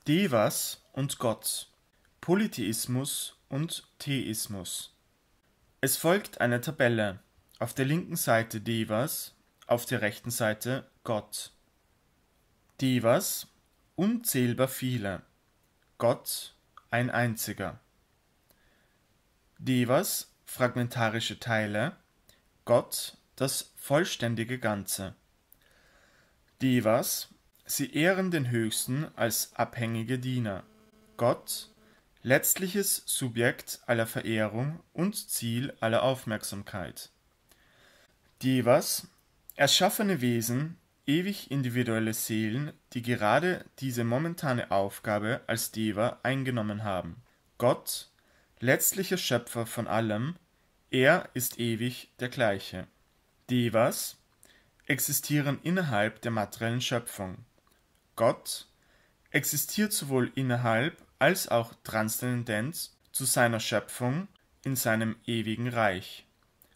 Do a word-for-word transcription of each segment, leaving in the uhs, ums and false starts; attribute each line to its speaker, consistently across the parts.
Speaker 1: Devas und Gott, Polytheismus und Theismus. Es folgt eine Tabelle. Auf der linken Seite Devas, auf der rechten Seite Gott. Devas, unzählbar viele. Gott, ein einziger. Devas, fragmentarische Teile. Gott, das vollständige Ganze. Devas, sie ehren den Höchsten als abhängige Diener. Gott, letztliches Subjekt aller Verehrung und Ziel aller Aufmerksamkeit. Devas, erschaffene Wesen, ewig individuelle Seelen, die gerade diese momentane Aufgabe als Deva eingenommen haben. Gott, letztlicher Schöpfer von allem, er ist ewig der Gleiche. Devas existieren innerhalb der materiellen Schöpfung. Gott existiert sowohl innerhalb als auch transzendent zu seiner Schöpfung in seinem ewigen Reich.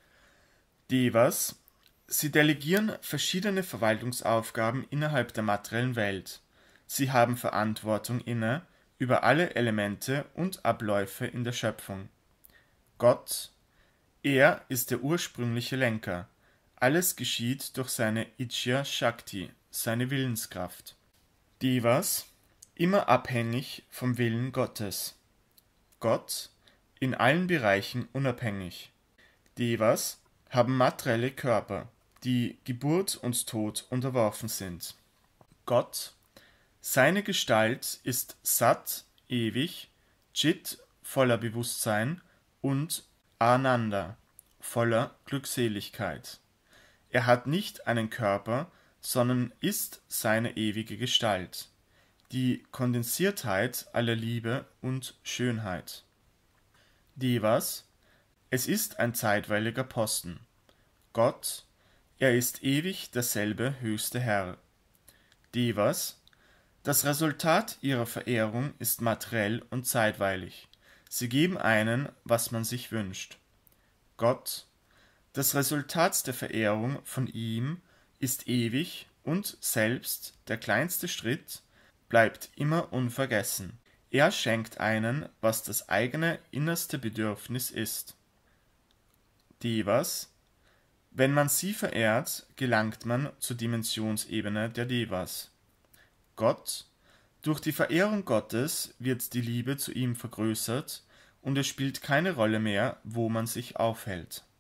Speaker 1: Devas, sie delegieren verschiedene Verwaltungsaufgaben innerhalb der materiellen Welt. Sie haben Verantwortung inne über alle Elemente und Abläufe in der Schöpfung. Gott, er ist der ursprüngliche Lenker. Alles geschieht durch seine Ichya Shakti, seine Willenskraft. Devas, immer abhängig vom Willen Gottes. Gott, in allen Bereichen unabhängig. Devas haben materielle Körper, die Geburt und Tod unterworfen sind. Gott, seine Gestalt ist Sat, ewig, Chit, voller Bewusstsein und Ananda, voller Glückseligkeit. Er hat nicht einen Körper, sondern ist seine ewige Gestalt, die Kondensiertheit aller Liebe und Schönheit. Devas, es ist ein zeitweiliger Posten. Gott, er ist ewig derselbe höchste Herr. Devas, das Resultat ihrer Verehrung ist materiell und zeitweilig. Sie geben einen, was man sich wünscht. Gott, das Resultat der Verehrung von ihm ist ewig und selbst der kleinste Schritt bleibt immer unvergessen. Er schenkt einen, was das eigene innerste Bedürfnis ist. Devas, wenn man sie verehrt, gelangt man zur Dimensionsebene der Devas. Gott, durch die Verehrung Gottes wird die Liebe zu ihm vergrößert und es spielt keine Rolle mehr, wo man sich aufhält.